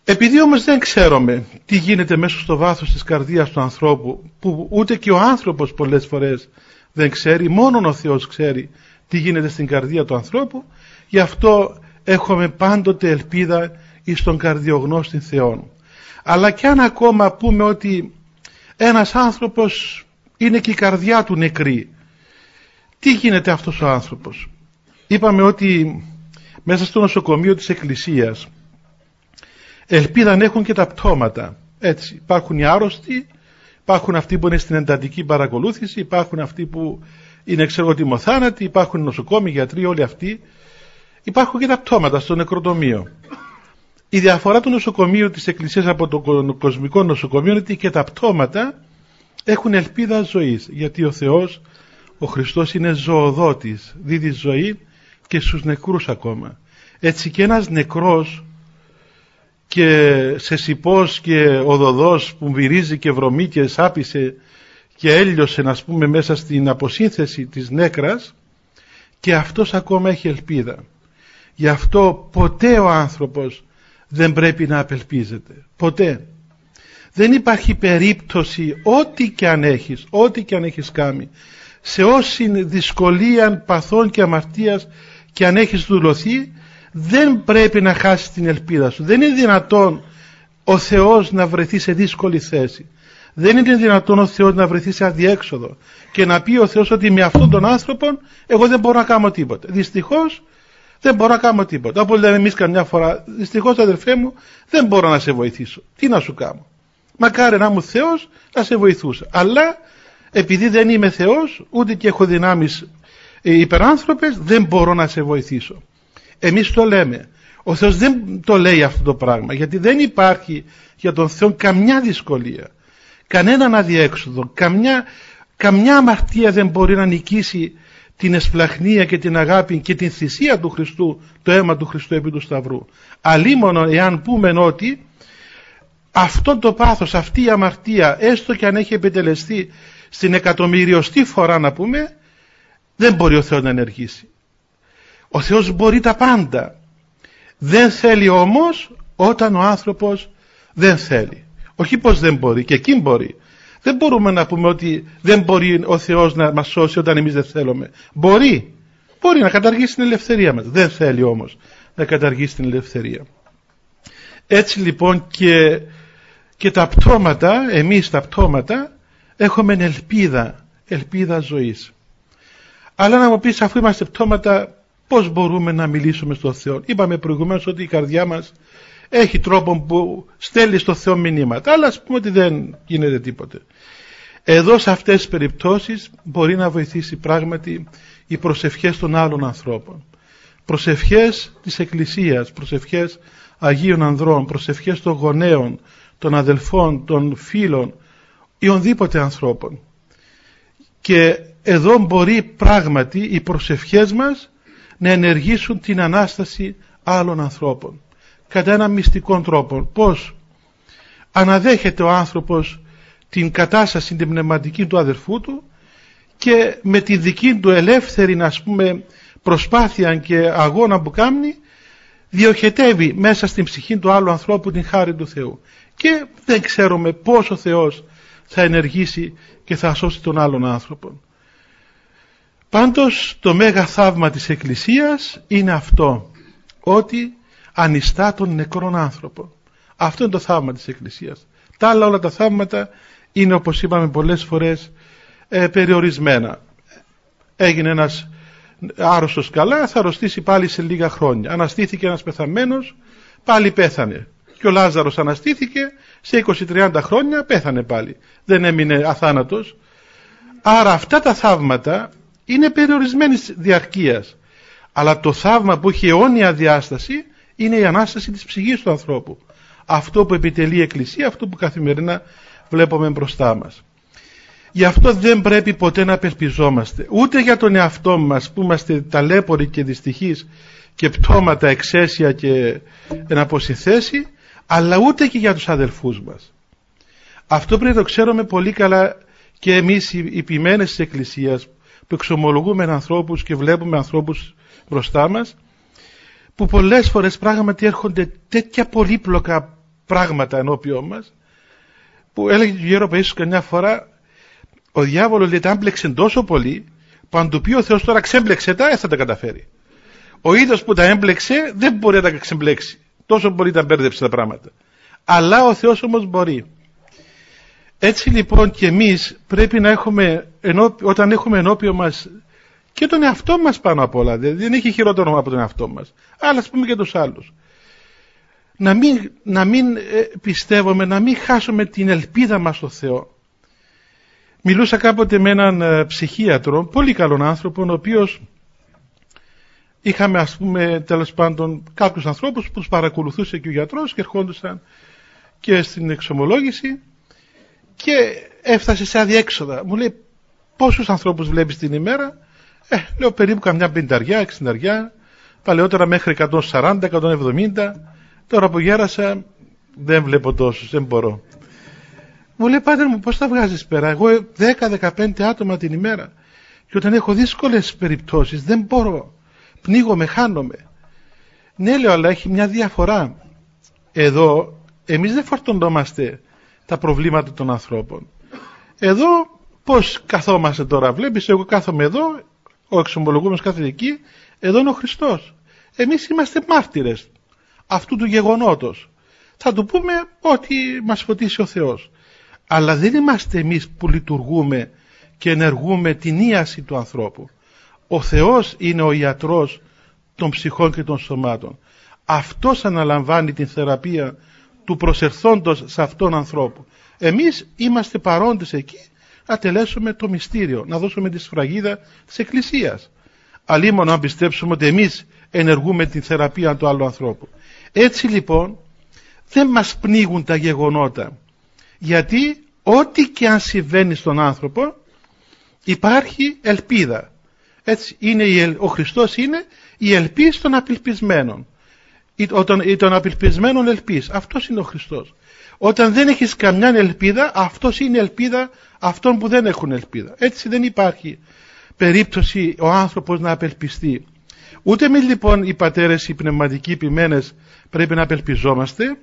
Επειδή όμως δεν ξέρουμε τι γίνεται μέσα στο βάθος της καρδίας του ανθρώπου, που ούτε και ο άνθρωπος πολλές φορές δεν ξέρει, μόνον ο Θεός ξέρει τι γίνεται στην καρδία του ανθρώπου, γι' αυτό έχουμε πάντοτε ελπίδα εις τον καρδιογνώστη Θεόν. Αλλά κι αν ακόμα πούμε ότι ένας άνθρωπος είναι και η καρδιά του νεκρή, τι γίνεται αυτός ο άνθρωπος? Είπαμε ότι μέσα στο νοσοκομείο της Εκκλησίας ελπίδα έχουν και τα πτώματα. Έτσι, υπάρχουν οι άρρωστοι, υπάρχουν αυτοί που είναι στην εντατική παρακολούθηση, υπάρχουν αυτοί που είναι τιμοθάνατοι, υπάρχουν νοσοκόμοι, γιατροί, όλοι αυτοί. Υπάρχουν και τα πτώματα στο νεκροτομείο. Η διαφορά του νοσοκομείου της Εκκλησίας από το κοσμικό νοσοκομείο είναι ότι και τα πτώματα έχουν ελπίδα ζωής, γιατί ο Θεός, ο Χριστός, είναι ζωοδότης, δίδει ζωή και στους νεκρούς ακόμα. Έτσι και ένας νεκρός και σε σιπός και οδοδός που βυρίζει και βρωμεί και σάπισε και έλειωσε, να πούμε, μέσα στην αποσύνθεση της νέκρας, και αυτός ακόμα έχει ελπίδα. Γι' αυτό ποτέ ο άνθρωπος δεν πρέπει να απελπίζεται. Ποτέ. Δεν υπάρχει περίπτωση, ό,τι και αν έχεις κάνει, σε όση δυσκολία, παθών και αμαρτίας και αν έχεις δουλωθεί, δεν πρέπει να χάσεις την ελπίδα σου. Δεν είναι δυνατόν ο Θεός να βρεθεί σε δύσκολη θέση. Δεν είναι δυνατόν ο Θεός να βρεθεί σε αδιέξοδο και να πει ο Θεός ότι με αυτόν τον άνθρωπο εγώ δεν μπορώ να κάνω τίποτα. Δυστυχώς δεν μπορώ να κάνω τίποτα. Όπως λέμε εμείς καμιά φορά, δυστυχώς αδερφέ μου δεν μπορώ να σε βοηθήσω. Τι να σου κάνω? Μακάρι να ήμουν Θεός να σε βοηθούσα. Αλλά επειδή δεν είμαι Θεός, ούτε και έχω δυνάμεις υπεράνθρωπες, δεν μπορώ να σε βοηθήσω. Εμείς το λέμε. Ο Θεός δεν το λέει αυτό το πράγμα, γιατί δεν υπάρχει για τον Θεό καμιά δυσκολία, κανέναν αδιέξοδο, καμιά αμαρτία δεν μπορεί να νικήσει την εσπλαχνία και την αγάπη και την θυσία του Χριστού, το αίμα του Χριστού επί του Σταυρού. Αλίμονο εάν πούμε ότι αυτό το πάθος, αυτή η αμαρτία, έστω και αν έχει επιτελεστεί στην εκατομμυριωστή φορά, να πούμε, δεν μπορεί ο Θεός να ενεργήσει. Ο Θεός μπορεί τα πάντα. Δεν θέλει όμως όταν ο άνθρωπος δεν θέλει. Όχι πως δεν μπορεί, και εκεί μπορεί. Δεν μπορούμε να πούμε ότι δεν μπορεί ο Θεός να μας σώσει όταν εμείς δεν θέλουμε. Μπορεί να καταργήσει την ελευθερία μας. Δεν θέλει όμως να καταργήσει την ελευθερία. Έτσι λοιπόν και τα πτώματα, εμείς τα πτώματα έχουμε ελπίδα ζωής. Αλλά να μου πεις, αφού είμαστε πτώματα, πώς μπορούμε να μιλήσουμε στον Θεό? Είπαμε προηγουμένως ότι η καρδιά μας έχει τρόπο που στέλνει στον Θεό μηνύματα, αλλά ας πούμε ότι δεν γίνεται τίποτε. Εδώ σε αυτές τις περιπτώσεις μπορεί να βοηθήσει πράγματι οι προσευχές των άλλων ανθρώπων. Προσευχές της Εκκλησίας, προσευχές Αγίων Ανδρών, προσευχές των γονέων, των αδελφών, των φίλων ή ονδήποτε ανθρώπων. Και εδώ μπορεί πράγματι οι προσευχές μας να ενεργήσουν την Ανάσταση άλλων ανθρώπων κατά έναν μυστικό τρόπο. Πώς? Αναδέχεται ο άνθρωπος την κατάσταση την πνευματική του αδερφού του και με τη δική του ελεύθερη, ας πούμε, προσπάθεια και αγώνα που κάνει, διοχετεύει μέσα στην ψυχή του άλλου ανθρώπου την χάρη του Θεού. Και δεν ξέρουμε πώς ο Θεός θα ενεργήσει και θα σώσει τον άλλον άνθρωπο. Πάντως το μέγα θαύμα της Εκκλησίας είναι αυτό, ότι ανιστά τον νεκρόν άνθρωπο. Αυτό είναι το θαύμα της Εκκλησίας. Τα άλλα όλα τα θαύματα είναι, όπως είπαμε πολλές φορές, περιορισμένα. Έγινε ένας άρρωστος καλά, θα αρρωστήσει πάλι σε λίγα χρόνια. Αναστήθηκε ένας πεθαμένος, πάλι πέθανε. Και ο Λάζαρος αναστήθηκε, σε 20-30 χρόνια πέθανε πάλι. Δεν έμεινε αθάνατος. Άρα αυτά τα θαύματα είναι περιορισμένης διαρκείας. Αλλά το θαύμα που έχει αιώνια διάσταση είναι η Ανάσταση της ψυχής του ανθρώπου. Αυτό που επιτελεί η Εκκλησία, αυτό που καθημερινά βλέπουμε μπροστά μας. Γι' αυτό δεν πρέπει ποτέ να απελπιζόμαστε, ούτε για τον εαυτό μας που είμαστε ταλέποροι και δυστυχείς και πτώματα, εξαίσια και εν αποσυνθέση, αλλά ούτε και για τους αδελφούς μας. Αυτό πρέπει να το ξέρουμε πολύ καλά και εμείς οι ποιμένες της Εκκλησίας, που εξομολογούμε ανθρώπους και βλέπουμε ανθρώπους μπροστά μας, που πολλές φορές πράγματι έρχονται τέτοια πολύπλοκα πράγματα ενώπιον μας, που έλεγε ο Γέρος Παΐσιος καμιά φορά, ο διάβολος λέει τα άμπλεξε τόσο πολύ που αν του πει ο Θεός τώρα ξέμπλεξε τα, θα τα καταφέρει. Ο ίδιος που τα έμπλεξε δεν μπορεί να τα ξεμπλέξει, τόσο πολύ τα μπέρδεψε τα πράγματα, αλλά ο Θεός όμως μπορεί. Έτσι λοιπόν και εμείς πρέπει να έχουμε, όταν έχουμε ενώπιον μας και τον εαυτό μας πάνω απ' όλα, δεν έχει χειρότερο από τον εαυτό μας, αλλά ας πούμε και τους άλλους, να μην πιστεύουμε, να μην χάσουμε την ελπίδα μας στο Θεό. Μιλούσα κάποτε με έναν ψυχίατρο, πολύ καλόν άνθρωπο, ο οποίος είχαμε, ας πούμε, τέλος πάντων κάποιους ανθρώπους που τους παρακολουθούσε και ο γιατρός και ερχόντουσαν και στην εξομολόγηση και έφτασε σε αδιέξοδα. Μου λέει, πόσους ανθρώπους βλέπεις την ημέρα? Λέω περίπου καμιά 50, 60, παλαιότερα μέχρι 140, 170. Τώρα που γέρασα δεν βλέπω τόσους, δεν μπορώ. Μου λέει, πάτερ μου, πώς τα βγάζεις πέρα? Εγώ 10-15 άτομα την ημέρα και όταν έχω δύσκολες περιπτώσεις δεν μπορώ, πνίγομαι, χάνομαι. Ναι, λέω, αλλά έχει μια διαφορά. Εδώ εμείς δεν φορτωνόμαστε τα προβλήματα των ανθρώπων. Εδώ πώς καθόμαστε τώρα? Βλέπεις, εγώ κάθομαι εδώ, ο εξομολογούμενος κάθεται εκεί, εδώ είναι ο Χριστός. Εμείς είμαστε μάρτυρες αυτού του γεγονότος. Θα του πούμε ότι μας φωτίσει ο Θεός. Αλλά δεν είμαστε εμείς που λειτουργούμε και ενεργούμε την ίαση του ανθρώπου. Ο Θεός είναι ο ιατρός των ψυχών και των σωμάτων. Αυτός αναλαμβάνει την θεραπεία του προσερθόντος σε αυτόν τον ανθρώπου. Εμείς είμαστε παρόντες εκεί να τελέσουμε το μυστήριο, να δώσουμε τη σφραγίδα της Εκκλησίας. Αλλήμον να πιστέψουμε ότι εμείς ενεργούμε την θεραπεία του άλλου ανθρώπου. Έτσι λοιπόν δεν μας πνίγουν τα γεγονότα, γιατί ό,τι και αν συμβαίνει στον άνθρωπο υπάρχει ελπίδα. Έτσι είναι, ο Χριστός είναι η ελπίς των απελπισμένων, ή των απελπισμένων ελπίς. Αυτός είναι ο Χριστός. Όταν δεν έχεις καμιά ελπίδα, αυτός είναι η ελπίδα αυτών που δεν έχουν ελπίδα. Έτσι δεν υπάρχει περίπτωση ο άνθρωπος να απελπιστεί. Ούτε εμείς λοιπόν οι πατέρες, οι πνευματικοί ποιμένες πρέπει να απελπιζόμαστε,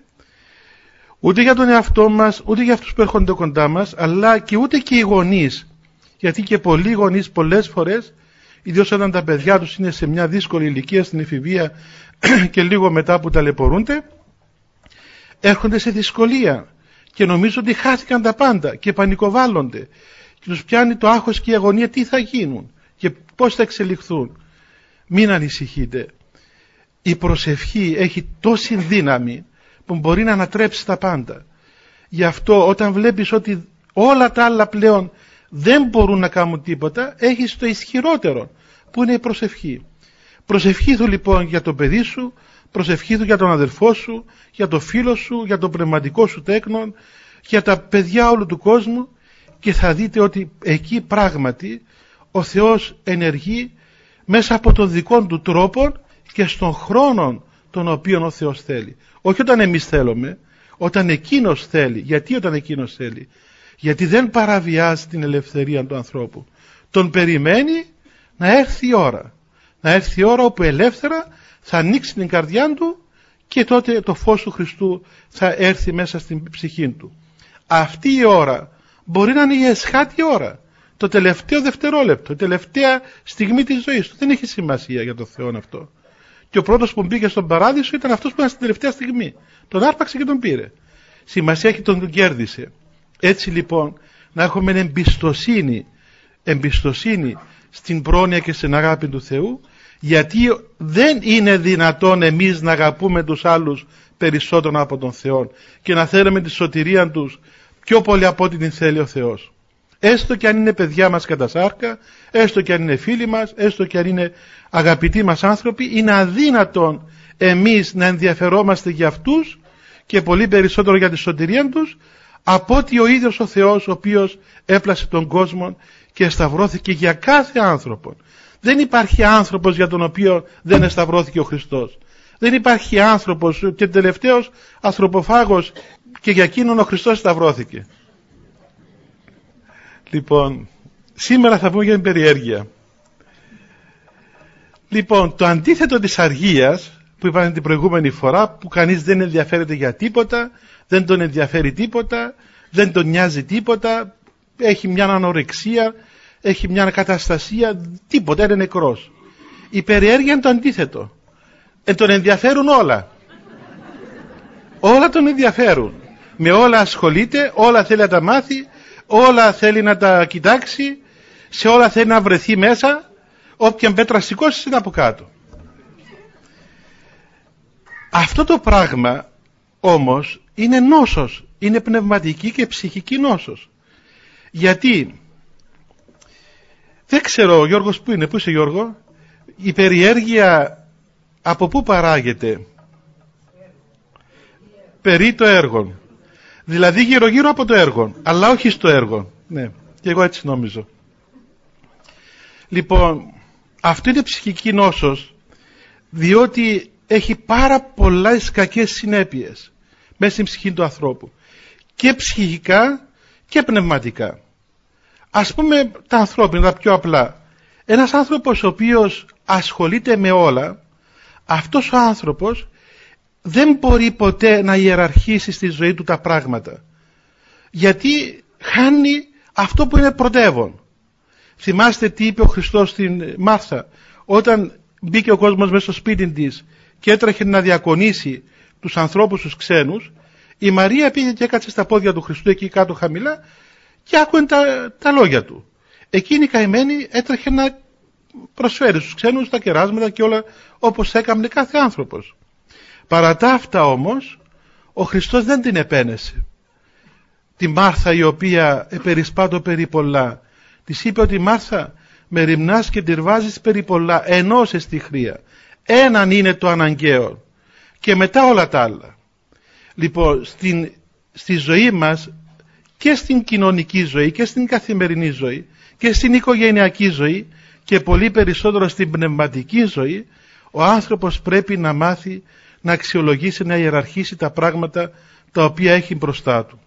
ούτε για τον εαυτό μας, ούτε για αυτούς που έρχονται κοντά μας, αλλά και ούτε και οι γονείς. Γιατί και πολλοί γονείς πολλές φορές, ιδίως όταν τα παιδιά τους είναι σε μια δύσκολη ηλικία στην εφηβεία και λίγο μετά που ταλαιπωρούνται, έρχονται σε δυσκολία και νομίζουν ότι χάθηκαν τα πάντα και πανικοβάλλονται και τους πιάνει το άγχος και η αγωνία, τι θα γίνουν και πώς θα εξελιχθούν. Μην ανησυχείτε. Η προσευχή έχει τόση δύναμη που μπορεί να ανατρέψει τα πάντα. Γι' αυτό όταν βλέπεις ότι όλα τα άλλα πλέον δεν μπορούν να κάνουν τίποτα, έχεις το ισχυρότερο που είναι η προσευχή. Προσευχήθου λοιπόν για το παιδί σου, προσευχήθου για τον αδελφό σου, για το φίλο σου, για το πνευματικό σου τέκνον, για τα παιδιά όλου του κόσμου, και θα δείτε ότι εκεί πράγματι ο Θεός ενεργεί μέσα από τον δικό του τρόπο και στον χρόνο τον οποίο ο Θεός θέλει. Όχι όταν εμείς θέλουμε, όταν Εκείνος θέλει. Γιατί όταν Εκείνος θέλει? Γιατί δεν παραβιάζει την ελευθερία του ανθρώπου. Τον περιμένει να έρθει η ώρα. Να έρθει η ώρα όπου ελεύθερα θα ανοίξει την καρδιά του και τότε το φως του Χριστού θα έρθει μέσα στην ψυχή του. Αυτή η ώρα μπορεί να είναι η εσχάτη ώρα, το τελευταίο δευτερόλεπτο, η τελευταία στιγμή της ζωής του. Δεν έχει σημασία για τον Θεό αυτό. Και ο πρώτος που μπήκε στον παράδεισο ήταν αυτός που ήταν στην τελευταία στιγμή. Τον άρπαξε και τον πήρε. Σημασία έχει τον κέρδισε. Έτσι λοιπόν να έχουμε εμπιστοσύνη στην πρόνοια και στην αγάπη του Θεού, γιατί δεν είναι δυνατόν εμείς να αγαπούμε τους άλλους περισσότερο από τον Θεό και να θέλουμε τη σωτηρία τους πιο πολύ από ό,τι την θέλει ο Θεός. Έστω και αν είναι παιδιά μας κατά σάρκα, έστω και αν είναι φίλοι μας, έστω και αν είναι αγαπητοί μας άνθρωποι, είναι αδύνατον εμείς να ενδιαφερόμαστε για αυτούς και πολύ περισσότερο για τη σωτηρία τους από ότι ο ίδιος ο Θεός, ο οποίος έπλασε τον κόσμο και σταυρώθηκε για κάθε άνθρωπο. Δεν υπάρχει άνθρωπος για τον οποίο δεν εσταυρώθηκε ο Χριστός. Δεν υπάρχει άνθρωπος και τελευταίος ανθρωποφάγος και για εκείνον ο Χριστός σταυρώθηκε. Λοιπόν, σήμερα θα πούμε για την περιέργεια. Λοιπόν, το αντίθετο της αργίας, που είπαμε την προηγούμενη φορά, που κανείς δεν ενδιαφέρεται για τίποτα, δεν τον ενδιαφέρει τίποτα, δεν τον νοιάζει τίποτα, έχει μια ανορεξία, έχει μια καταστασία, τίποτα, είναι νεκρός. Η περιέργεια είναι το αντίθετο. Τον ενδιαφέρουν όλα. Όλα τον ενδιαφέρουν. Με όλα ασχολείται, όλα θέλει να τα μάθει, όλα θέλει να τα κοιτάξει, σε όλα θέλει να βρεθεί μέσα, όποια πέτρα σηκώσει είναι από κάτω. Αυτό το πράγμα όμως είναι νόσος, είναι πνευματική και ψυχική νόσος. Γιατί, δεν ξέρω, ο Γιώργος που είναι, πού είσαι Γιώργο, η περιέργεια από πού παράγεται? Περί το έργο. Δηλαδή γύρω γύρω από το έργο, αλλά όχι στο έργο. Ναι, και εγώ έτσι νόμιζω. Λοιπόν, αυτό είναι ψυχική νόσος, διότι έχει πάρα πολλές κακές συνέπειες μέσα στην ψυχή του ανθρώπου, και ψυχικά και πνευματικά. Ας πούμε τα ανθρώπινα, τα πιο απλά. Ένας άνθρωπος ο οποίος ασχολείται με όλα, αυτός ο άνθρωπος δεν μπορεί ποτέ να ιεραρχήσει στη ζωή του τα πράγματα, γιατί χάνει αυτό που είναι πρωτεύον. Θυμάστε τι είπε ο Χριστός στην Μάρθα, όταν μπήκε ο κόσμος μέσα στο σπίτι της και έτρεχε να διακονήσει τους ανθρώπους τους ξένους, η Μαρία πήγε και έκατσε στα πόδια του Χριστού εκεί κάτω χαμηλά και άκουε τα λόγια του. Εκείνη η καημένη έτρεχε να προσφέρει στους ξένους τα κεράσματα και όλα όπως έκανε κάθε άνθρωπος. Παρά τα αυτά όμως ο Χριστός δεν την επένεσε. Τη Μάρθα, η οποία επερισπάτω περί πολλά, της είπε ότι Μάρθα, με ρημνάς και τυρβάζεις περί πολλά, ενώσες τη χρία. Έναν είναι το αναγκαίο και μετά όλα τα άλλα. Λοιπόν, στη ζωή μας, και στην κοινωνική ζωή και στην καθημερινή ζωή και στην οικογενειακή ζωή και πολύ περισσότερο στην πνευματική ζωή, ο άνθρωπος πρέπει να μάθει να αξιολογήσει, να ιεραρχήσει τα πράγματα τα οποία έχει μπροστά του.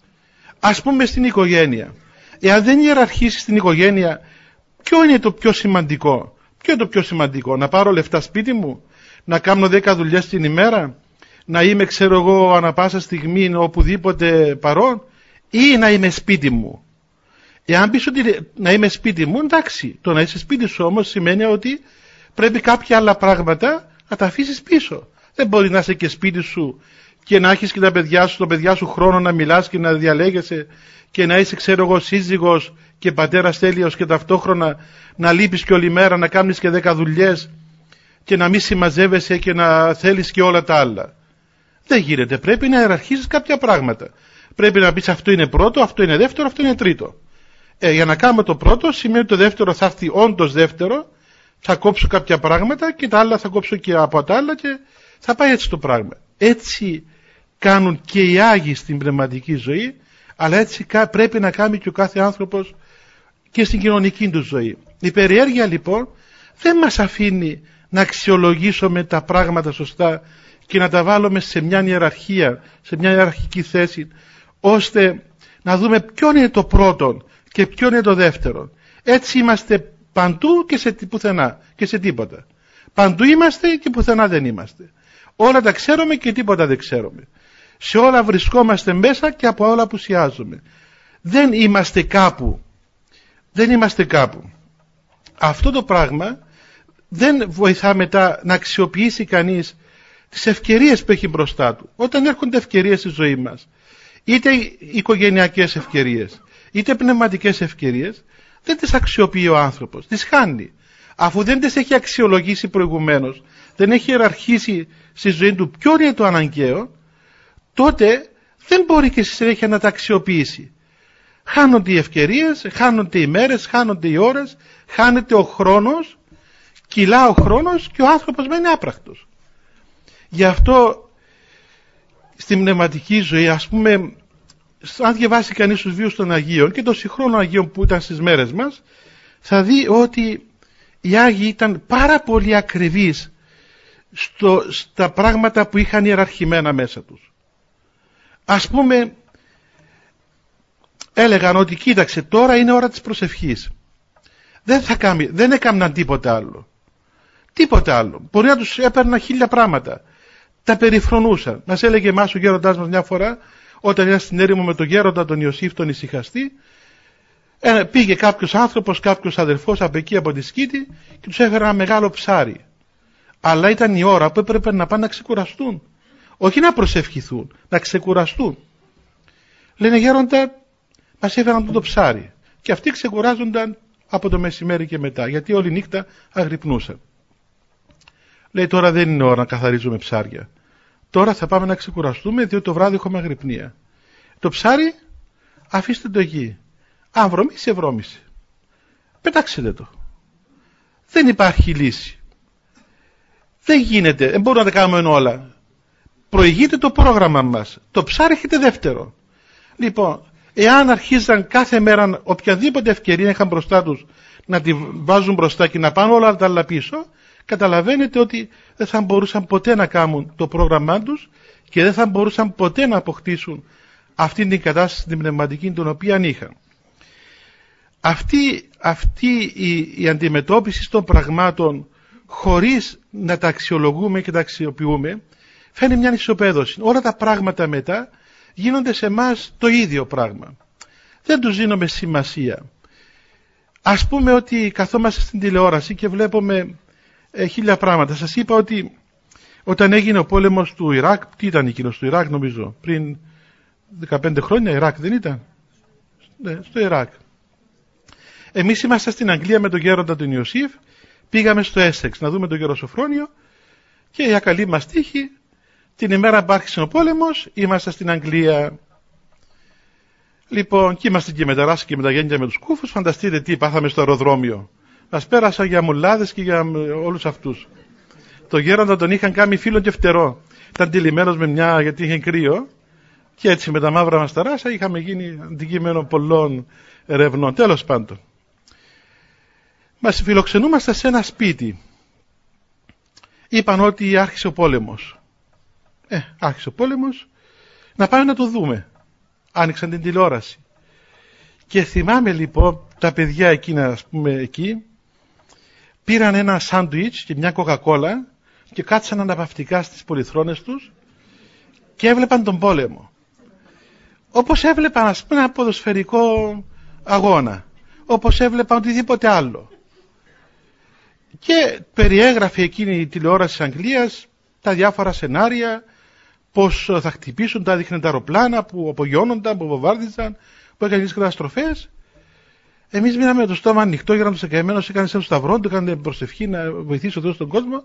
Ας πούμε στην οικογένεια. Εάν δεν ιεραρχήσει στην οικογένεια, ποιο είναι το πιο σημαντικό? Ποιο είναι το πιο σημαντικό? Να πάρω λεφτά σπίτι μου, να κάνω 10 δουλειές την ημέρα, να είμαι, ξέρω εγώ, ανα πάσα στιγμή οπουδήποτε παρόν, ή να είμαι σπίτι μου? Εάν πεις ότι να είμαι σπίτι μου, εντάξει, το να είσαι σπίτι σου όμως σημαίνει ότι πρέπει κάποια άλλα πράγματα να τα αφήσεις πίσω. Δεν μπορεί να είσαι και σπίτι σου και να έχεις και τα παιδιά σου χρόνο να μιλάς και να διαλέγεσαι και να είσαι, ξέρω εγώ, σύζυγος και πατέρας τέλειος και ταυτόχρονα να λείπεις και όλη μέρα, να κάνεις και 10 δουλειές και να μην συμμαζεύεσαι και να θέλεις και όλα τα άλλα. Δεν γίνεται. Πρέπει να ιεραρχήσεις κάποια πράγματα. Πρέπει να πεις αυτό είναι πρώτο, αυτό είναι δεύτερο, αυτό είναι τρίτο. Για να κάνουμε το πρώτο σημαίνει το δεύτερο θα έρθει όντως δεύτερο, θα κόψω κάποια πράγματα και τα άλλα θα κόψω και από τα άλλα και θα πάει έτσι το πράγμα. Έτσι κάνουν και οι Άγιοι στην πνευματική ζωή, αλλά έτσι πρέπει να κάνει και ο κάθε άνθρωπος και στην κοινωνική του ζωή. Η περιέργεια λοιπόν δεν μας αφήνει να αξιολογήσουμε τα πράγματα σωστά και να τα βάλουμε σε μια ιεραρχία, σε μια ιεραρχική θέση, ώστε να δούμε ποιο είναι το πρώτο και ποιο είναι το δεύτερο. Έτσι είμαστε παντού και σε πουθενά και σε τίποτα. Παντού είμαστε και πουθενά δεν είμαστε. Όλα τα ξέρουμε και τίποτα δεν ξέρουμε. Σε όλα βρισκόμαστε μέσα και από όλα απουσιάζουμε. Δεν είμαστε κάπου. Δεν είμαστε κάπου. Αυτό το πράγμα δεν βοηθά μετά να αξιοποιήσει κανείς τις ευκαιρίες που έχει μπροστά του. Όταν έρχονται ευκαιρίες στη ζωή μας, είτε οικογενειακές ευκαιρίες, είτε πνευματικές ευκαιρίες, δεν τις αξιοποιεί ο άνθρωπος, τις χάνει. Αφού δεν τις έχει αξιολογήσει προηγουμένως, δεν έχει ιεραρχήσει στη ζωή του ποιο είναι το αναγκαίο, τότε δεν μπορεί και στη συνέχεια να τα αξιοποιήσει. Χάνονται οι ευκαιρίες, χάνονται οι μέρες, χάνονται οι ώρες, χάνεται ο χρόνος, κυλά ο χρόνος και ο άνθρωπος μένει άπρακτος. Γι' αυτό στην πνευματική ζωή, ας πούμε, αν διαβάσει κανείς τους βίους των Αγίων και των συγχρόνων Αγίων που ήταν στις μέρες μας, θα δει ότι οι Άγιοι ήταν πάρα πολύ ακριβείς στα πράγματα που είχαν ιεραρχημένα μέσα τους. Ας πούμε, έλεγαν ότι κοίταξε, τώρα είναι ώρα της προσευχής. Δεν έκαναν τίποτα άλλο. Τίποτα άλλο. Μπορεί να τους έπαιρναν 1000 πράγματα. Τα περιφρονούσαν. Μας έλεγε εμάς ο γέροντάς μας μια φορά, όταν ήταν στην έρημο με τον γέροντα τον Ιωσήφ τον ησυχαστή, πήγε κάποιος άνθρωπος, κάποιος αδερφός από εκεί από τη Σκήτη και τους έφερε ένα μεγάλο ψάρι. Αλλά ήταν η ώρα που έπρεπε να πάνε να ξεκουραστούν. Όχι να προσευχηθούν, να ξεκουραστούν. Λένε, γέροντα, μας έφεραν το ψάρι. Και αυτοί ξεκουράζονταν από το μεσημέρι και μετά, γιατί όλη νύχτα αγρυπνούσαν. Λέει, τώρα δεν είναι ώρα να καθαρίζουμε ψάρια. Τώρα θα πάμε να ξεκουραστούμε, διότι το βράδυ έχουμε αγρυπνία. Το ψάρι, αφήστε το εκεί. Αν βρωμίσει, βρώμισε. Πετάξτε το. Δεν υπάρχει λύση. Δεν γίνεται, δεν μπορούμε να τα κάνουμε όλα. Προηγείται το πρόγραμμα μας. Το ψάρι έχετε δεύτερο. Λοιπόν, εάν αρχίζαν κάθε μέρα οποιαδήποτε ευκαιρία είχαν μπροστά τους να τη βάζουν μπροστά και να πάνε όλα τα άλλα πίσω, καταλαβαίνετε ότι δεν θα μπορούσαν ποτέ να κάνουν το πρόγραμμά τους και δεν θα μπορούσαν ποτέ να αποκτήσουν αυτή την κατάσταση την πνευματική την οποία είχαν. Αυτή η αντιμετώπιση των πραγμάτων χωρίς να τα αξιολογούμε και τα αξιοποιούμε φαίνει μια ισοπαίδωση. Όλα τα πράγματα μετά γίνονται σε εμάς το ίδιο πράγμα. Δεν τους δίνουμε σημασία. Ας πούμε ότι καθόμαστε στην τηλεόραση και βλέπουμε 1000 πράγματα. Σας είπα ότι όταν έγινε ο πόλεμος του Ιράκ, τι ήταν εκείνο στο Ιράκ νομίζω, πριν 15 χρόνια Ιράκ δεν ήταν? Ναι, στο Ιράκ. Εμείς ήμασταν στην Αγγλία με τον γέροντα τον Ιωσήφ, πήγαμε στο Έσεξ να δούμε τον Γεροσοφρόνιο και για καλή μας τύχη την ημέρα που άρχισε ο πόλεμος ήμασταν στην Αγγλία. Λοιπόν, και είμαστε και με τα ράσα και με τα γένια με τους κούφους, φανταστείτε τι πάθαμε στο αεροδρόμιο. Μας πέρασαν για μουλάδες και για όλους αυτούς. Το γέροντα τον είχαν κάνει φίλο και φτερό. Ήταν τυλιγμένος με μια, γιατί είχε κρύο, και έτσι με τα μαύρα μας τα ράσα είχαμε γίνει αντικείμενο πολλών ερευνών. Τέλος πάντων. Μας φιλοξενούμαστε σε ένα σπίτι. Είπαν ότι άρχισε ο πόλεμος. Άρχισε ο πόλεμος, να πάμε να το δούμε. Άνοιξαν την τηλεόραση. Και θυμάμαι λοιπόν τα παιδιά εκείνα, ας πούμε, εκεί, πήραν ένα σάντουιτς και μια κοκακόλα και κάτσαν αναπαυτικά στις πολυθρόνες τους και έβλεπαν τον πόλεμο. Όπως έβλεπαν, ας πούμε, ένα ποδοσφαιρικό αγώνα. Όπως έβλεπαν οτιδήποτε άλλο. Και περιέγραφε εκείνη η τηλεόραση της Αγγλίας τα διάφορα σενάρια, πώς θα χτυπήσουν, τα δείχνουν τα αεροπλάνα που απογειώνονταν, που βομβάρδιζαν, που έκανε τις καταστροφές. Εμείς μείναμε το στόμα ανοιχτό, γέροντας εκαημένος, έκανε σαν σταυρό, του έκανε προσευχή να βοηθήσει ο Θεός τον κόσμο.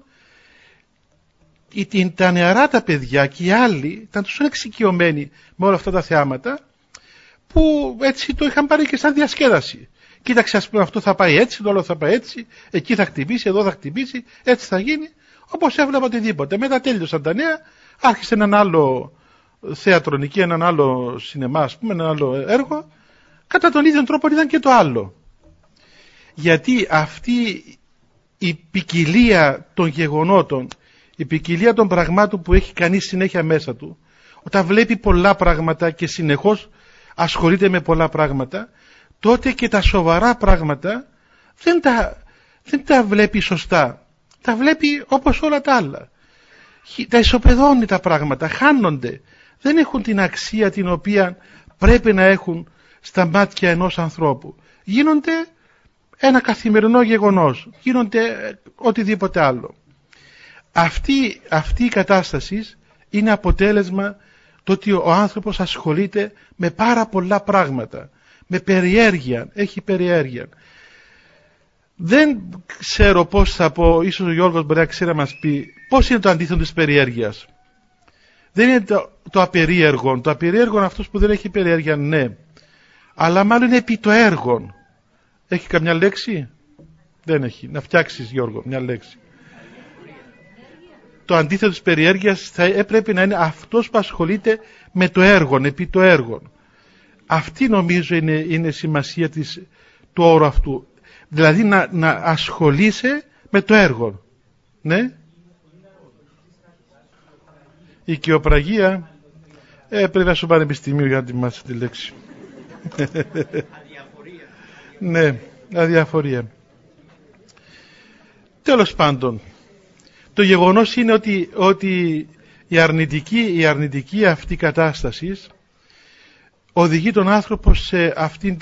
Τα νεαρά τα παιδιά και οι άλλοι ήταν τόσο εξοικειωμένοι με όλα αυτά τα θεάματα, που έτσι το είχαν πάρει και σαν διασκέδαση. Κοίταξε, ας πούμε, αυτό θα πάει έτσι, το άλλο θα πάει έτσι, εκεί θα χτυπήσει, εδώ θα χτυπήσει, έτσι θα γίνει, όπως έβλεπα οτιδήποτε. Μετά τέλειωσαν τα νέα, άρχισε έναν άλλο θεατρονική, έναν άλλο σινεμά, ας πούμε, έναν άλλο έργο, κατά τον ίδιο τρόπο ήταν και το άλλο. Γιατί αυτή η ποικιλία των γεγονότων, η ποικιλία των πραγμάτων που έχει κανείς συνέχεια μέσα του, όταν βλέπει πολλά πράγματα και συνεχώς ασχολείται με πολλά πράγματα, τότε και τα σοβαρά πράγματα δεν τα βλέπει σωστά. Τα βλέπει όπως όλα τα άλλα. Τα ισοπεδώνει τα πράγματα, χάνονται. Δεν έχουν την αξία την οποία πρέπει να έχουν στα μάτια ενός ανθρώπου. Γίνονται ένα καθημερινό γεγονός. Γίνονται οτιδήποτε άλλο. Αυτή η κατάσταση είναι αποτέλεσμα το ότι ο άνθρωπος ασχολείται με πάρα πολλά πράγματα. Με περιέργεια. Έχει περιέργεια. Δεν ξέρω πώς θα πω, ίσως ο Γιώργος μπορεί να ξέρει να μας πει πώς είναι το αντίθετο της περιέργειας. Δεν είναι το απερίεργο. Το απερίεργο είναι αυτός που δεν έχει περιέργεια, ναι. Αλλά μάλλον είναι επί το έργο. Έχει καμιά λέξη? Δεν έχει. Να φτιάξεις, Γιώργο, μια λέξη. Το αντίθετο της περιέργειας θα έπρεπε να είναι αυτός που ασχολείται με το έργο, επί το έργο. Αυτή νομίζω είναι η σημασία του όρου αυτού. Δηλαδή να ασχολείσαι με το έργο. Ναι. Η οικειοπραγία πρέπει να σου πανεπιστημίου για να τη μάθεις τη λέξη. Ναι, αδιαφορία. Τέλος πάντων, Το γεγονός είναι ότι η αρνητική αυτή κατάσταση οδηγεί τον άνθρωπο σε αυτήν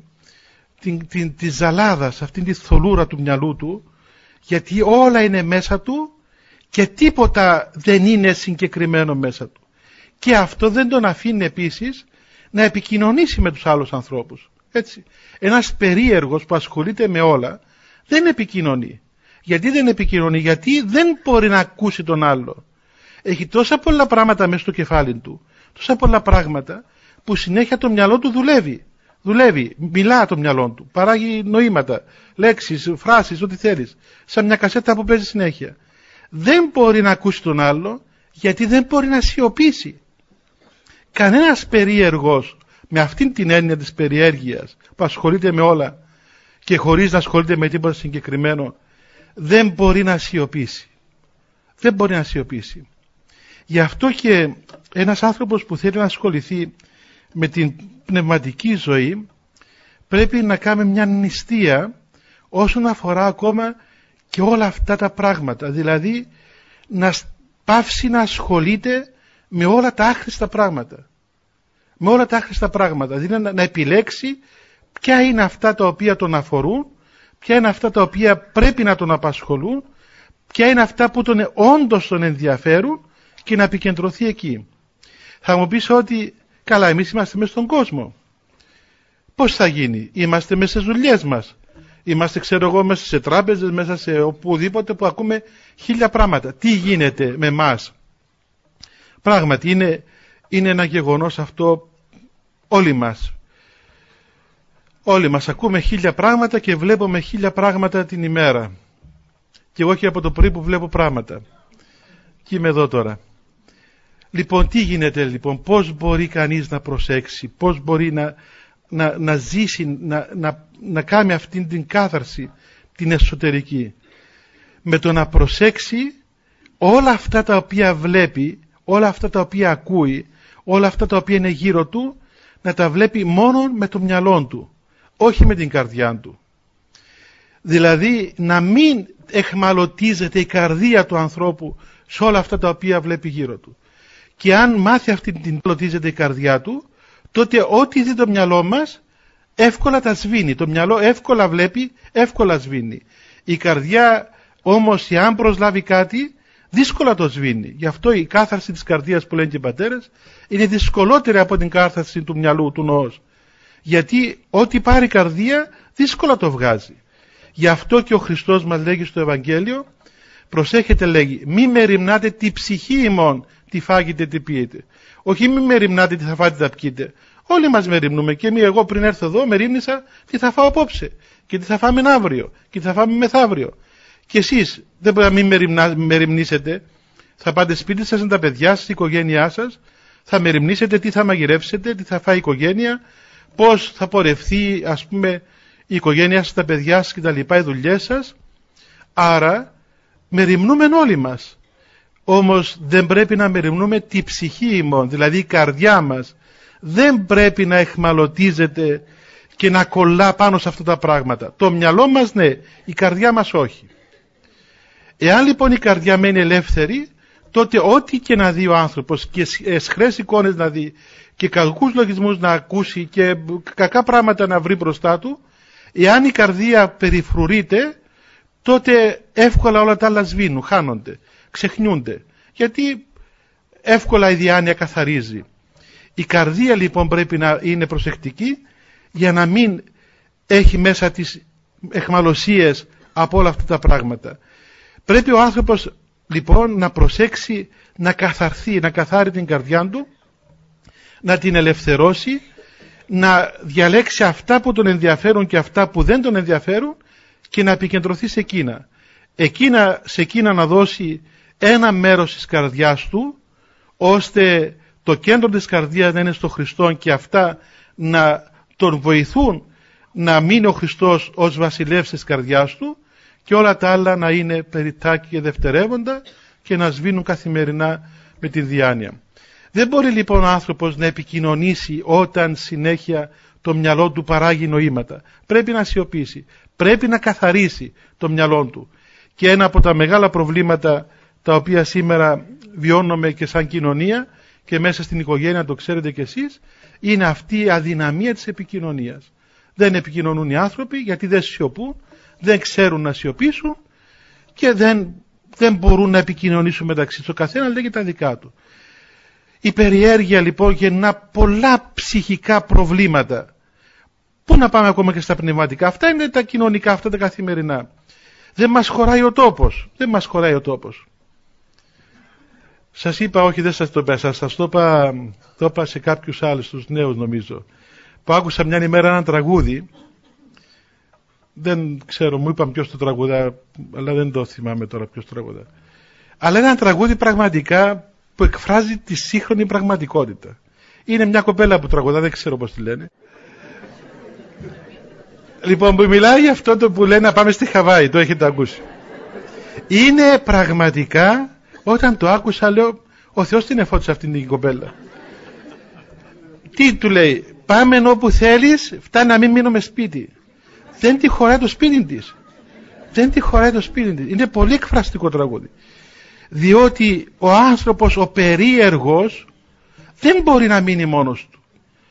τη ζαλάδα, σε αυτήν τη θολούρα του μυαλού του, γιατί όλα είναι μέσα του και τίποτα δεν είναι συγκεκριμένο μέσα του. Και αυτό δεν τον αφήνει επίσης να επικοινωνήσει με τους άλλους ανθρώπους. Έτσι. Ένας περίεργος που ασχολείται με όλα δεν επικοινωνεί. Γιατί δεν επικοινωνεί? Γιατί δεν μπορεί να ακούσει τον άλλο. Έχει τόσα πολλά πράγματα μέσα στο κεφάλι του, τόσα πολλά πράγματα που συνέχεια το μυαλό του δουλεύει, μιλά το μυαλό του, παράγει νοήματα, λέξεις, φράσεις, ό,τι θέλεις, σαν μια κασέτα που παίζει συνέχεια. Δεν μπορεί να ακούσει τον άλλο γιατί δεν μπορεί να σιωπήσει. Κανένας περίεργος, με αυτήν την έννοια της περιέργειας, που ασχολείται με όλα και χωρίς να ασχολείται με τίποτα συγκεκριμένο, δεν μπορεί να σιωπήσει. Δεν μπορεί να σιωπήσει. Γι' αυτό και ένας άνθρωπος που θέλει να ασχοληθεί με την πνευματική ζωή πρέπει να κάνει μια νηστεία όσον αφορά ακόμα και όλα αυτά τα πράγματα. Δηλαδή να πάυσει να ασχολείται με όλα τα άχρηστα πράγματα. Με όλα τα άχρηστα πράγματα. Δηλαδή να επιλέξει ποια είναι αυτά τα οποία τον αφορούν, ποια είναι αυτά τα οποία πρέπει να τον απασχολούν, ποια είναι αυτά που όντως τον ενδιαφέρουν και να επικεντρωθεί εκεί. Θα μου πεις ότι καλά, εμείς είμαστε μέσα στον κόσμο. Πώς θα γίνει? Είμαστε μέσα στις δουλειές μας. Είμαστε, ξέρω εγώ, μέσα σε τράπεζες, μέσα σε οπουδήποτε που ακούμε 1000 πράγματα. Τι γίνεται με εμάς? Πράγματι είναι ένα γεγονός αυτό. Όλοι μας ακούμε 1000 πράγματα και βλέπουμε 1000 πράγματα την ημέρα. Και εγώ και από το πρωί που βλέπω πράγματα. Και είμαι εδώ τώρα. Λοιπόν, τι γίνεται λοιπόν? Πώς μπορεί κανείς να προσέξει? Πώς μπορεί να ζήσει, να κάνει αυτήν την κάθαρση, την εσωτερική? Με το να προσέξει όλα αυτά τα οποία βλέπει, όλα αυτά τα οποία ακούει, όλα αυτά τα οποία είναι γύρω του, να τα βλέπει μόνο με το μυαλό του, όχι με την καρδιά του. Δηλαδή να μην εχμαλωτίζεται η καρδία του ανθρώπου σε όλα αυτά τα οποία βλέπει γύρω του. Και αν μάθει αυτή την εχμαλωτίζεται η καρδιά του, τότε ό,τι δει το μυαλό μας εύκολα τα σβήνει. Το μυαλό εύκολα βλέπει, εύκολα σβήνει. Η καρδιά όμως, εάν προσλάβει κάτι, δύσκολα το σβήνει. Γι' αυτό η κάθαρση της καρδίας που λένε και οι πατέρες είναι δυσκολότερη από την κάθαρση του μυαλού, του νοός. Γιατί ό,τι πάρει η καρδία δύσκολα το βγάζει. Γι' αυτό και ο Χριστός μας λέγει στο Ευαγγέλιο, προσέχετε, λέγει, μη μεριμνάτε τη ψυχή ημών, τι φάγετε, τι πιείτε. Όχι μη μεριμνάτε τι θα φάτε, τα πιείτε. Όλοι μας μεριμνούμε. Και εγώ πριν έρθω εδώ μερίμνησα τι θα φάω απόψε και τι θα φάμε αύριο και τι θα φάμε μεθαύριο. Και εσείς δεν πρέπει να μην μεριμνήσετε. Θα πάτε σπίτι σας με τα παιδιά σας, η οικογένειά σας, θα μεριμνήσετε τι θα μαγειρεύσετε, τι θα φάει η οικογένεια, πώς θα πορευθεί, ας πούμε, η οικογένειά σας, τα παιδιά σας κτλ., οι δουλειές σας. Άρα μεριμνούμε όλοι μας. Όμως δεν πρέπει να μεριμνούμε τη ψυχή ημών, δηλαδή η καρδιά μας. Δεν πρέπει να εχμαλωτίζεται και να κολλά πάνω σε αυτά τα πράγματα. Το μυαλό μας ναι, η καρδιά μας όχι. Εάν λοιπόν η καρδιά μένει ελεύθερη, τότε ό,τι και να δει ο άνθρωπος και εσχρές εικόνες να δει και κακούς λογισμούς να ακούσει και κακά πράγματα να βρει μπροστά του, εάν η καρδία περιφρουρείται, τότε εύκολα όλα τα άλλα σβήνουν, χάνονται, ξεχνιούνται. Γιατί εύκολα η διάνοια καθαρίζει. Η καρδία λοιπόν πρέπει να είναι προσεκτική για να μην έχει μέσα τις εχμαλωσίες από όλα αυτά τα πράγματα. Πρέπει ο άνθρωπος λοιπόν να προσέξει, να καθαρθεί, να καθάρει την καρδιά του, να την ελευθερώσει, να διαλέξει αυτά που τον ενδιαφέρουν και αυτά που δεν τον ενδιαφέρουν και να επικεντρωθεί σε εκείνα. Σε εκείνα να δώσει ένα μέρος της καρδιάς του, ώστε το κέντρο της καρδιάς να είναι στο Χριστό και αυτά να τον βοηθούν να μείνει ο Χριστός ως βασιλεύς της καρδιάς του και όλα τα άλλα να είναι περιττά και δευτερεύοντα και να σβήνουν καθημερινά με τη διάνοια. Δεν μπορεί λοιπόν ο άνθρωπος να επικοινωνήσει όταν συνέχεια το μυαλό του παράγει νοήματα. Πρέπει να σιωπήσει, πρέπει να καθαρίσει το μυαλό του. Και ένα από τα μεγάλα προβλήματα τα οποία σήμερα βιώνουμε και σαν κοινωνία και μέσα στην οικογένεια, το ξέρετε κι εσείς, είναι αυτή η αδυναμία της επικοινωνίας. Δεν επικοινωνούν οι άνθρωποι γιατί δεν σιωπούν, δεν ξέρουν να σιωπήσουν και δεν μπορούν να επικοινωνήσουν μεταξύ τους. Ο καθένας λέγει τα δικά του. Η περιέργεια λοιπόν γεννά πολλά ψυχικά προβλήματα. Πού να πάμε ακόμα και στα πνευματικά. Αυτά είναι τα κοινωνικά, αυτά τα καθημερινά. Δεν μας χωράει ο τόπος. Δεν μας χωράει ο τόπος. Σας είπα, όχι δεν σας το είπα, σας το είπα σε κάποιους άλλους, τους νέους νομίζω, που άκουσα μια ημέρα ένα τραγούδι, δεν ξέρω, μου είπαν ποιος το τραγουδά, αλλά δεν το θυμάμαι τώρα ποιος το τραγουδά. Αλλά ένα τραγούδι πραγματικά που εκφράζει τη σύγχρονη πραγματικότητα. Είναι μια κοπέλα που τραγουδά, δεν ξέρω πώς τη λένε. Λοιπόν, που μιλάει για αυτό το που λένε να πάμε στη Χαβάη, το έχετε ακούσει. Είναι πραγματικά, όταν το άκουσα λέω, ο Θεός την εφώτισε αυτήν την κοπέλα. Τι του λέει, πάμε όπου θέλεις, φτάνει να μην μείνουμε σπίτι. Δεν τη χωράει το σπίτι της. Δεν τη χωράει το σπίτι της. Είναι πολύ εκφραστικό τραγούδι. Διότι ο άνθρωπος, ο περίεργος, δεν μπορεί να μείνει μόνος του.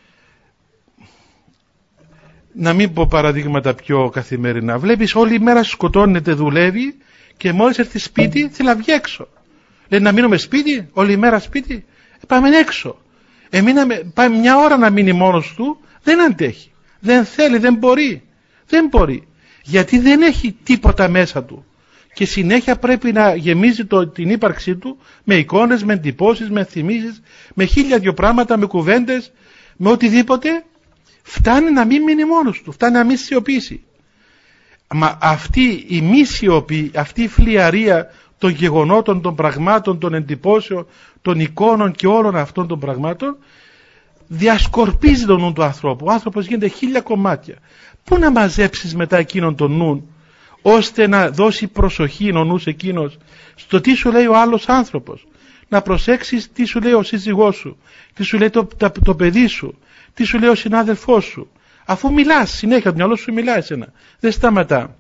Να μην πω παραδείγματα πιο καθημερινά. Βλέπεις όλη μέρα σκοτώνεται, δουλεύει και μόλις έρθει σπίτι θέλει να βγει έξω. Λέει να μείνουμε σπίτι, όλη μέρα σπίτι, πάμε έξω. Πάμε μια ώρα να μείνει μόνος του, δεν αντέχει. Δεν θέλει, δεν μπορεί. Δεν μπορεί. Γιατί δεν έχει τίποτα μέσα του. Και συνέχεια πρέπει να γεμίζει την ύπαρξή του με εικόνες, με εντυπώσεις, με θυμίσεις, με χίλια δυο πράγματα, με κουβέντες, με οτιδήποτε. Φτάνει να μην μείνει μόνος του, φτάνει να μην σιωπήσει. Μα αυτή η μη σιωπή, αυτή η φλιαρία των γεγονότων, των πραγμάτων, των εντυπώσεων, των εικόνων και όλων αυτών των πραγμάτων διασκορπίζει τον νου του ανθρώπου. Ο άνθρωπος γίνεται χίλια κομμάτια. Πού να μαζέψεις μετά εκείνον τον νου, ώστε να δώσει προσοχή ο νους εκείνος στο τι σου λέει ο άλλος άνθρωπος. Να προσέξεις τι σου λέει ο σύζυγός σου, τι σου λέει το παιδί σου, τι σου λέει ο συνάδελφός σου. Αφού μιλάς συνέχεια, το μυαλό σου μιλάει εσένα, δεν σταματά.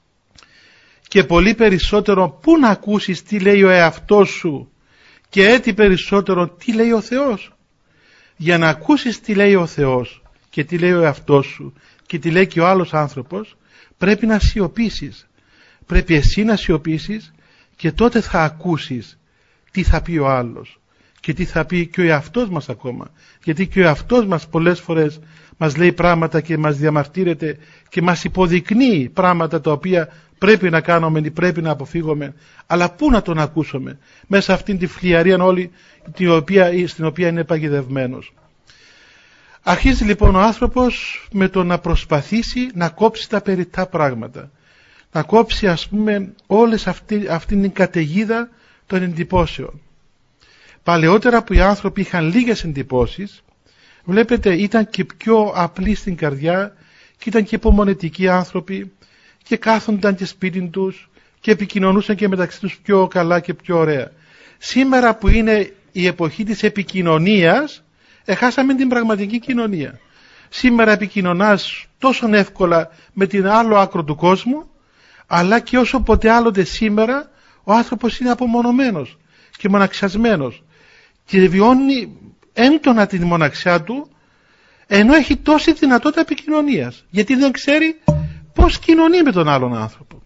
Και πολύ περισσότερο πού να ακούσεις τι λέει ο εαυτός σου και έτσι περισσότερο τι λέει ο Θεός. Για να ακούσεις τι λέει ο Θεός και τι λέει ο εαυτός σου και τι λέει και ο άλλος άνθρωπος, πρέπει να σιωπήσεις. Πρέπει εσύ να σιωπήσεις και τότε θα ακούσεις τι θα πει ο άλλος και τι θα πει και ο εαυτός μας ακόμα. Γιατί και ο εαυτός μας πολλές φορές μας λέει πράγματα και μας διαμαρτύρεται και μας υποδεικνύει πράγματα τα οποία πρέπει να κάνουμε ή πρέπει να αποφύγουμε. Αλλά πού να τον ακούσουμε μέσα αυτήν τη φλιαρία όλη στην οποία είναι παγιδευμένος. Αρχίζει λοιπόν ο άνθρωπος με το να προσπαθήσει να κόψει τα περιττά πράγματα. Να κόψει ας πούμε όλες αυτήν την καταιγίδα των εντυπώσεων. Παλαιότερα που οι άνθρωποι είχαν λίγες εντυπώσεις, βλέπετε ήταν και πιο απλοί στην καρδιά και ήταν και υπομονετικοί άνθρωποι και κάθονταν και σπίτι τους και επικοινωνούσαν και μεταξύ τους πιο καλά και πιο ωραία. Σήμερα που είναι η εποχή της επικοινωνίας, χάσαμε την πραγματική κοινωνία. Σήμερα επικοινωνάς τόσο εύκολα με την άλλο άκρο του κόσμου, αλλά και όσο ποτέ άλλοτε σήμερα ο άνθρωπος είναι απομονωμένος και μοναξιασμένος και βιώνει έντονα την μοναξιά του, ενώ έχει τόση δυνατότητα επικοινωνίας, γιατί δεν ξέρει πώς κοινωνεί με τον άλλον άνθρωπο.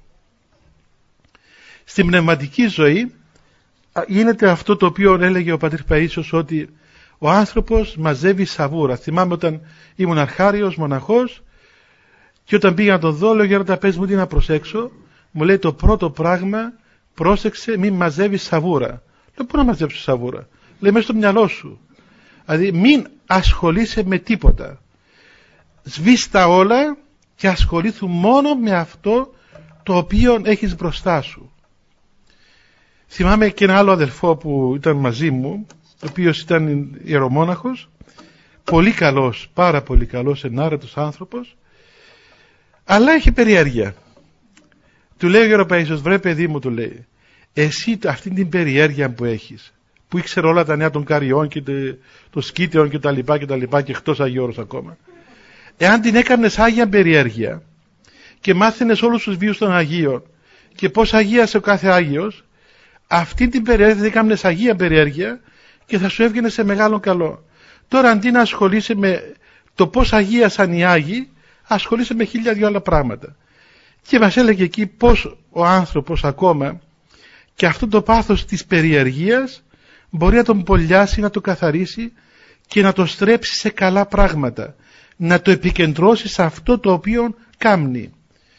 Στην πνευματική ζωή γίνεται αυτό το οποίο έλεγε ο πατήρ Παΐσιος, ότι ο άνθρωπος μαζεύει σαβούρα. Θυμάμαι όταν ήμουν αρχάριος, μοναχός, και όταν πήγα να τον δω, λέω γέροντα πες μου τι να προσέξω. Μου λέει το πρώτο πράγμα, πρόσεξε μην μαζεύεις σαβούρα. Λέω πού να μαζέψω σαβούρα? Λέει μέσα στο μυαλό σου. Δηλαδή μην ασχολείσαι με τίποτα. Σβήστα όλα και ασχολήθου μόνο με αυτό το οποίο έχεις μπροστά σου. Θυμάμαι και ένα άλλο αδελφό που ήταν μαζί μου, ο οποίος ήταν ιερομόναχος, πολύ καλός, πάρα πολύ καλός, ενάρετος άνθρωπος, αλλά έχει περιέργεια. Του λέει ο Γεροπαΐσιος, βρε παιδί μου, του λέει, εσύ αυτή την περιέργεια που έχεις, που ήξερε όλα τα νέα των Καριών και των Σκήτεων και τα λοιπά και εκτός Αγιώρος ακόμα, εάν την έκανες άγια περιέργεια και μάθαινες όλους τους βίους των Αγίων και πώς αγίασε ο κάθε Άγιος, αυτή την περιέργεια θα έκανες αγία περιέργεια και θα σου έβγαινε σε μεγάλο καλό. Τώρα αντί να ασχολείσαι με το πώς αγίασαν οι Άγιοι, ασχολείσαι με 1000 άλλα πράγματα. Και μας έλεγε εκεί πώς ο άνθρωπος ακόμα και αυτό το πάθος της περιεργίας μπορεί να τον πολιάσει, να το καθαρίσει και να το στρέψει σε καλά πράγματα, να το επικεντρώσει σε αυτό το οποίο κάμνει.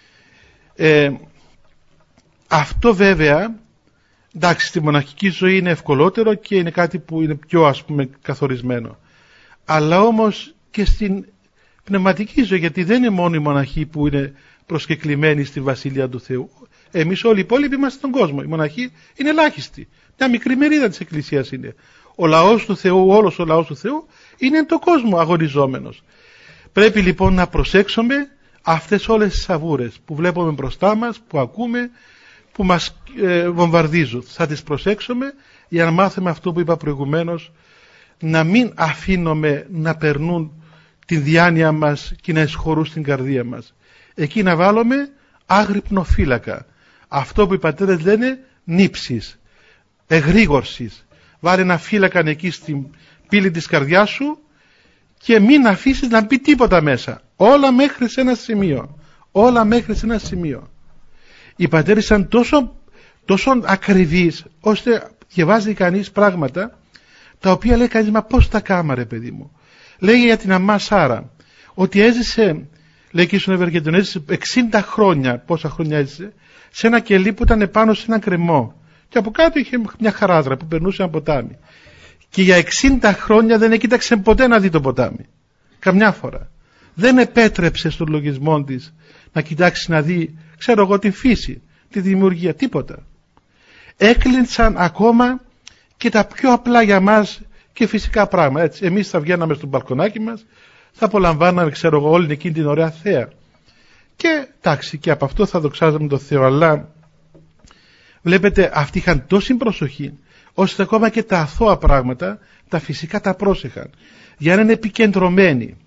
Αυτό βέβαια, εντάξει, στη μοναχική ζωή είναι ευκολότερο και είναι κάτι που είναι πιο, ας πούμε, καθορισμένο, αλλά όμως και στην πνευματική ζωή, γιατί δεν είναι μόνο οι μοναχοί που είναι προσκεκλημένοι στη Βασιλεία του Θεού. Εμείς όλοι οι υπόλοιποι είμαστε στον κόσμο. Οι μοναχοί είναι ελάχιστοι. Μια μικρή μερίδα της Εκκλησίας είναι. Ο λαός του Θεού, όλος ο λαός του Θεού είναι εν το κόσμο αγωνιζόμενος. Πρέπει λοιπόν να προσέξουμε αυτές όλες τις σαβούρες που βλέπουμε μπροστά μας, που ακούμε, που μας βομβαρδίζουν. Θα τις προσέξουμε για να μάθουμε αυτό που είπα προηγουμένως, να μην αφήνουμε να περνούν τη διάνοια μας και να εισχωρούν στην καρδία μας. Εκεί να βάλουμε άγρυπνο φύλακα. Αυτό που οι πατέρες λένε νύψης, εγρήγορσης. Βάλε ένα φύλακα εκεί στην πύλη της καρδιάς σου και μην αφήσεις να μπει τίποτα μέσα. Όλα μέχρι σε ένα σημείο. Όλα μέχρι σε ένα σημείο. Οι πατέρες ήταν τόσο ακριβείς, ώστε διαβάζει κανείς πράγματα τα οποία λέει κανείς, μα πώς τα κάμαρε παιδί μου. Λέει για την αμά Σάρα ότι έζησε, λέει και στον Ευεργετών, έζησε 60 χρόνια, πόσα χρόνια έζησε, σε ένα κελί που ήταν επάνω σε ένα κρεμό και από κάτω είχε μια χαράδρα που περνούσε ένα ποτάμι και για 60 χρόνια δεν εκοίταξε ποτέ να δει το ποτάμι, καμιά φορά. Δεν επέτρεψε στον λογισμό της να κοιτάξει να δει, ξέρω εγώ, τη φύση, τη δημιουργία, τίποτα. Έκλεινσαν ακόμα και τα πιο απλά για μας και φυσικά πράγματα. Έτσι, εμείς θα βγαίναμε στο μπαλκονάκι μας, θα απολαμβάναμε, ξέρω εγώ, όλη εκείνη την ωραία θέα. Και εντάξει, και από αυτό θα δοξάζαμε τον Θεό, αλλά βλέπετε, αυτοί είχαν τόση προσοχή, ώστε ακόμα και τα αθώα πράγματα, τα φυσικά τα πρόσεχαν, για να είναι επικεντρωμένοι.